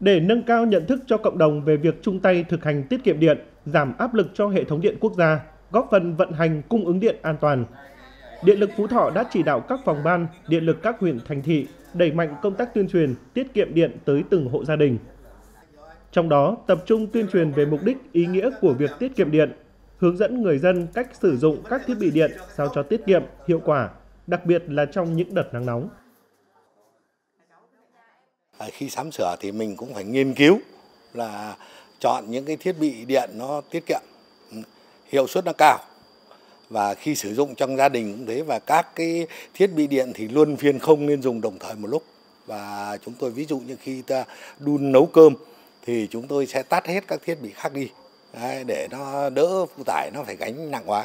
Để nâng cao nhận thức cho cộng đồng về việc chung tay thực hành tiết kiệm điện, giảm áp lực cho hệ thống điện quốc gia, góp phần vận hành cung ứng điện an toàn, Điện lực Phú Thọ đã chỉ đạo các phòng ban, điện lực các huyện thành thị đẩy mạnh công tác tuyên truyền tiết kiệm điện tới từng hộ gia đình. Trong đó, tập trung tuyên truyền về mục đích, ý nghĩa của việc tiết kiệm điện, hướng dẫn người dân cách sử dụng các thiết bị điện sao cho tiết kiệm, hiệu quả, đặc biệt là trong những đợt nắng nóng. Khi sắm sửa thì mình cũng phải nghiên cứu là chọn những cái thiết bị điện nó tiết kiệm, hiệu suất nó cao. Và khi sử dụng trong gia đình cũng thế, và các cái thiết bị điện thì luân phiên, không nên dùng đồng thời một lúc. Và chúng tôi ví dụ như khi ta đun nấu cơm thì chúng tôi sẽ tắt hết các thiết bị khác đi. Đấy, để nó đỡ phụ tải, nó phải gánh nặng quá.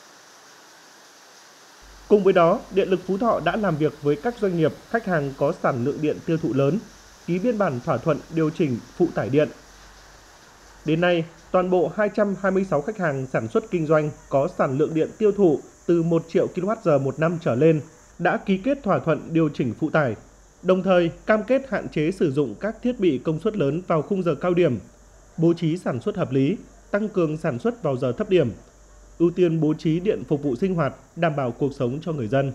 Cùng với đó, Điện lực Phú Thọ đã làm việc với các doanh nghiệp, khách hàng có sản lượng điện tiêu thụ lớn, ký biên bản thỏa thuận điều chỉnh phụ tải điện. Đến nay, toàn bộ 226 khách hàng sản xuất kinh doanh có sản lượng điện tiêu thụ từ 1 triệu kWh một năm trở lên đã ký kết thỏa thuận điều chỉnh phụ tải, đồng thời cam kết hạn chế sử dụng các thiết bị công suất lớn vào khung giờ cao điểm, bố trí sản xuất hợp lý, tăng cường sản xuất vào giờ thấp điểm, ưu tiên bố trí điện phục vụ sinh hoạt, đảm bảo cuộc sống cho người dân.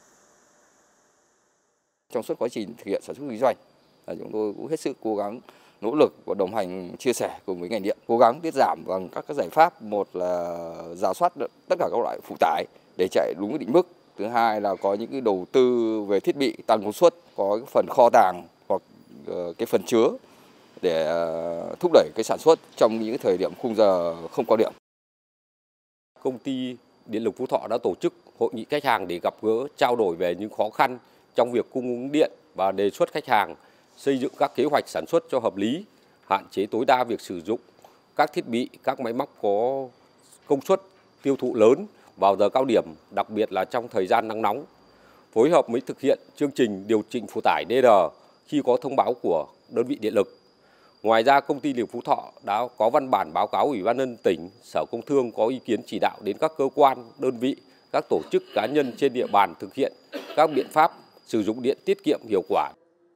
Trong suốt quá trình thực hiện sản xuất kinh doanh, chúng tôi cũng hết sức cố gắng nỗ lực và đồng hành chia sẻ cùng với ngành điện, cố gắng tiết giảm bằng các giải pháp. Một là rà soát tất cả các loại phụ tải để chạy đúng cái định mức. Thứ hai là có những cái đầu tư về thiết bị tăng công suất, có cái phần kho tàng hoặc cái phần chứa để thúc đẩy cái sản xuất trong những thời điểm khung giờ không cao điểm. Công ty Điện lực Phú Thọ đã tổ chức hội nghị khách hàng để gặp gỡ, trao đổi về những khó khăn trong việc cung ứng điện và đề xuất khách hàng xây dựng các kế hoạch sản xuất cho hợp lý, hạn chế tối đa việc sử dụng các thiết bị, các máy móc có công suất tiêu thụ lớn vào giờ cao điểm, đặc biệt là trong thời gian nắng nóng. Phối hợp với thực hiện chương trình điều chỉnh phụ tải DR khi có thông báo của đơn vị điện lực. Ngoài ra, công ty Điện lực Phú Thọ đã có văn bản báo cáo Ủy ban nhân dân tỉnh, Sở Công Thương có ý kiến chỉ đạo đến các cơ quan, đơn vị, các tổ chức cá nhân trên địa bàn thực hiện các biện pháp sử dụng điện tiết kiệm hiệu quả.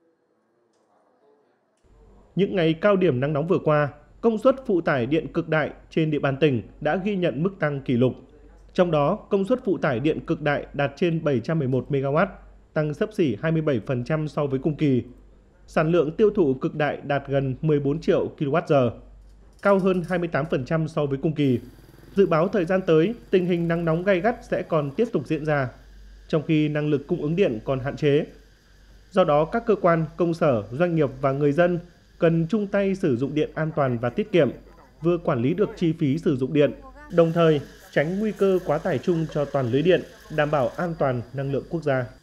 Những ngày cao điểm nắng nóng vừa qua, công suất phụ tải điện cực đại trên địa bàn tỉnh đã ghi nhận mức tăng kỷ lục. Trong đó, công suất phụ tải điện cực đại đạt trên 711 MW, tăng xấp xỉ 27% so với cùng kỳ. Sản lượng tiêu thụ cực đại đạt gần 14 triệu kWh, cao hơn 28% so với cùng kỳ. Dự báo thời gian tới, tình hình nắng nóng gay gắt sẽ còn tiếp tục diễn ra, trong khi năng lực cung ứng điện còn hạn chế. Do đó, các cơ quan, công sở, doanh nghiệp và người dân cần chung tay sử dụng điện an toàn và tiết kiệm, vừa quản lý được chi phí sử dụng điện, đồng thời tránh nguy cơ quá tải chung cho toàn lưới điện, đảm bảo an toàn năng lượng quốc gia.